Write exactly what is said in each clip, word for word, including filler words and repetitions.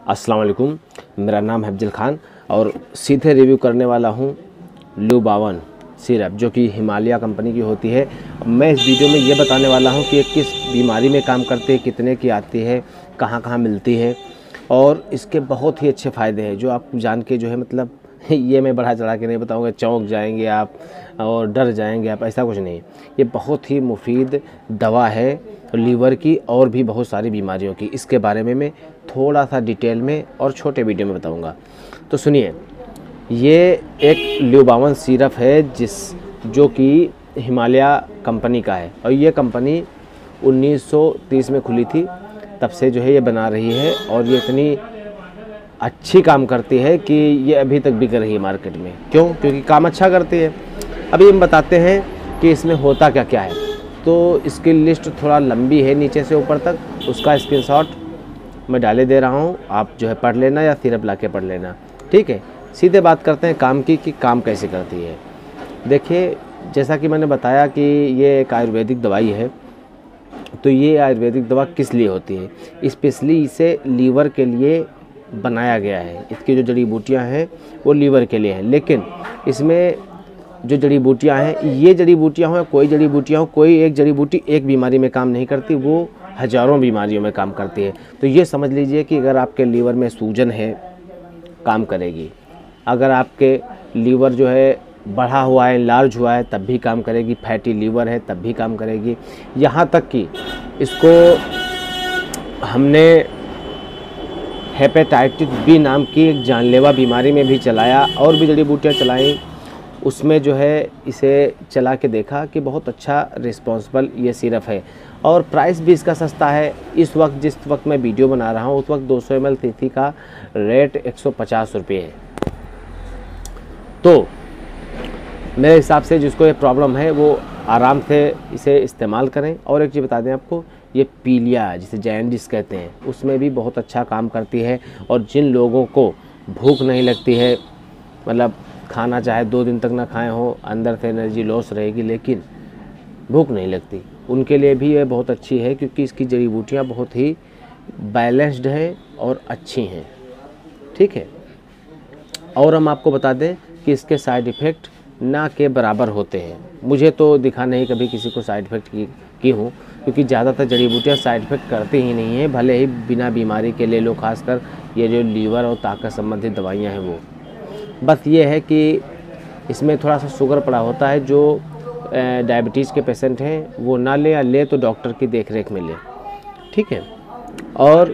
अस्सलाम वालेकुम, मेरा नाम है अफजल खान और सीधे रिव्यू करने वाला हूँ ल्यूबावन सिरप जो कि हिमालय कंपनी की होती है। मैं इस वीडियो में ये बताने वाला हूँ कि ये किस बीमारी में काम करती है, कितने की आती है, कहाँ कहाँ मिलती है और इसके बहुत ही अच्छे फ़ायदे हैं जो आप जान के जो है मतलब ये मैं बढ़ा चढ़ा के नहीं बताऊँगा, चौंक जाएंगे आप और डर जाएंगे आप, ऐसा कुछ नहीं। ये बहुत ही मुफीद दवा है लीवर की और भी बहुत सारी बीमारियों की। इसके बारे में मैं थोड़ा सा डिटेल में और छोटे वीडियो में बताऊंगा। तो सुनिए, ये एक ल्यूबावन सिरप है जिस जो कि हिमालय कंपनी का है और ये कंपनी उन्नीस सौ तीस में खुली थी, तब से जो है ये बना रही है और ये इतनी अच्छी काम करती है कि ये अभी तक बिक रही है मार्केट में। क्यों? क्योंकि काम अच्छा करती है। अभी हम बताते हैं कि इसमें होता क्या क्या है। तो इसकी लिस्ट थोड़ा लंबी है नीचे से ऊपर तक, उसका स्क्रीनशॉट मैं डाले दे रहा हूँ, आप जो है पढ़ लेना या सिरप ला के पढ़ लेना। ठीक है, सीधे बात करते हैं काम की कि काम कैसे करती है। देखिए, जैसा कि मैंने बताया कि ये एक आयुर्वेदिक दवाई है, तो ये आयुर्वेदिक दवा किस लिए होती है? स्पेशली इसे लीवर के लिए बनाया गया है। इसकी जो जड़ी बूटियाँ हैं वो लीवर के लिए हैं, लेकिन इसमें जो जड़ी बूटियाँ हैं, ये जड़ी बूटियाँ हो कोई जड़ी बूटियाँ हो, कोई एक जड़ी बूटी एक बीमारी में काम नहीं करती, वो हज़ारों बीमारियों में काम करती है। तो ये समझ लीजिए कि अगर आपके लीवर में सूजन है, काम करेगी। अगर आपके लीवर जो है बढ़ा हुआ है, लार्ज हुआ है, तब भी काम करेगी। फैटी लीवर है तब भी काम करेगी। यहाँ तक कि इसको हमने हेपेटाइटिस बी नाम की एक जानलेवा बीमारी में भी चलाया और भी जड़ी बूटियाँ चलाई, उसमें जो है इसे चला के देखा कि बहुत अच्छा रिस्पॉन्सिबल ये सिरप है और प्राइस भी इसका सस्ता है। इस वक्त जिस वक्त मैं वीडियो बना रहा हूँ उस वक्त दो सौ एम एल शीशी का रेट एक सौ पचास रुपये है। तो मेरे हिसाब से जिसको ये प्रॉब्लम है वो आराम से इसे इस्तेमाल करें। और एक चीज़ बता दें आपको, ये पीलिया जिसे जैंडिस कहते हैं उसमें भी बहुत अच्छा काम करती है। और जिन लोगों को भूख नहीं लगती है, मतलब खाना चाहे दो दिन तक ना खाए हो, अंदर से एनर्जी लॉस रहेगी लेकिन भूख नहीं लगती, उनके लिए भी ये बहुत अच्छी है क्योंकि इसकी जड़ी बूटियाँ बहुत ही बैलेंस्ड है और अच्छी हैं। ठीक है, और हम आपको बता दें कि इसके साइड इफ़ेक्ट ना के बराबर होते हैं। मुझे तो दिखा नहीं कभी किसी को साइड इफ़ेक्ट की की हूँ, क्योंकि ज़्यादातर जड़ी बूटियाँ साइड इफ़ेक्ट करती ही नहीं है, भले ही बिना बीमारी के ले लो। खासकर ये जो लीवर और ताकत संबंधित दवाइयाँ हैं वो, बस ये है कि इसमें थोड़ा सा शुगर पड़ा होता है। जो डायबिटीज़ के पेशेंट हैं वो ना ले, या ले तो डॉक्टर की देखरेख में ले। ठीक है, और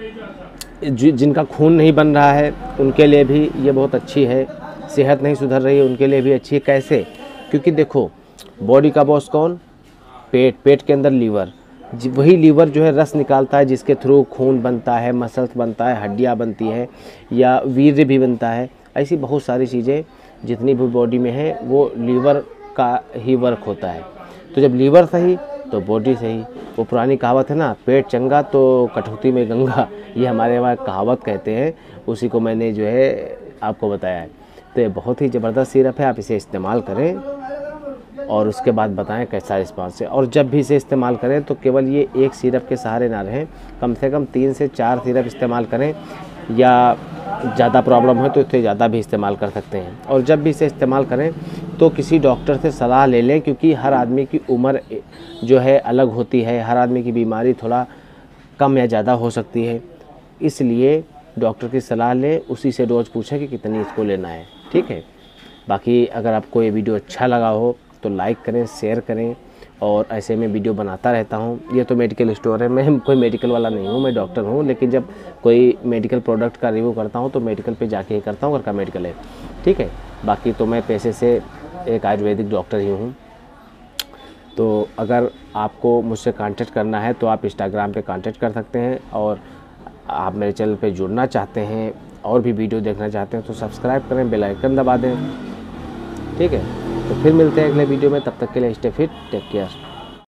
जिनका खून नहीं बन रहा है उनके लिए भी ये बहुत अच्छी है। सेहत नहीं सुधर रही है उनके लिए भी अच्छी है। कैसे? क्योंकि देखो, बॉडी का बॉस कौन? पेट। पेट के अंदर लीवर, वही लीवर जो है रस निकालता है जिसके थ्रू खून बनता है, मसल्स बनता है, हड्डियाँ बनती है या वीर्य भी बनता है। ऐसी बहुत सारी चीज़ें जितनी भी बॉडी में है वो लीवर का ही वर्क होता है। तो जब लीवर सही तो बॉडी सही। वो पुरानी कहावत है ना, पेट चंगा तो कटौती में गंगा, ये हमारे वहाँ कहावत कहते हैं, उसी को मैंने जो है आपको बताया है। तो ये बहुत ही ज़बरदस्त सिरप है, आप इसे इस्तेमाल करें और उसके बाद बताएं कैसा रिस्पांस है। और जब भी इसे इस्तेमाल करें तो केवल ये एक सिरप के सहारे ना रहें, कम से कम तीन से चार सिरप इस्तेमाल करें, या ज़्यादा प्रॉब्लम है तो इससे ज़्यादा भी इस्तेमाल कर सकते हैं। और जब भी इसे इस्तेमाल करें तो किसी डॉक्टर से सलाह ले लें, क्योंकि हर आदमी की उम्र जो है अलग होती है, हर आदमी की बीमारी थोड़ा कम या ज़्यादा हो सकती है, इसलिए डॉक्टर की सलाह लें, उसी से डोज पूछें कि कितनी इसको लेना है। ठीक है, बाकी अगर आपको ये वीडियो अच्छा लगा हो तो लाइक करें, शेयर करें, और ऐसे में वीडियो बनाता रहता हूँ। ये तो मेडिकल स्टोर है, मैं कोई मेडिकल वाला नहीं हूँ, मैं डॉक्टर हूँ, लेकिन जब कोई मेडिकल प्रोडक्ट का रिव्यू करता हूँ तो मेडिकल पे जाके ही करता हूँ, घर का मेडिकल है। ठीक है, बाकी तो मैं पैसे से एक आयुर्वेदिक डॉक्टर ही हूँ। तो अगर आपको मुझसे कांटेक्ट करना है तो आप इंस्टाग्राम पे कांटेक्ट कर सकते हैं, और आप मेरे चैनल पे जुड़ना चाहते हैं और भी वीडियो देखना चाहते हैं तो सब्सक्राइब करें, बेल आइकन दबा दें। ठीक है, तो फिर मिलते हैं अगले वीडियो में, तब तक के लिए स्टे फिट, टेक केयर।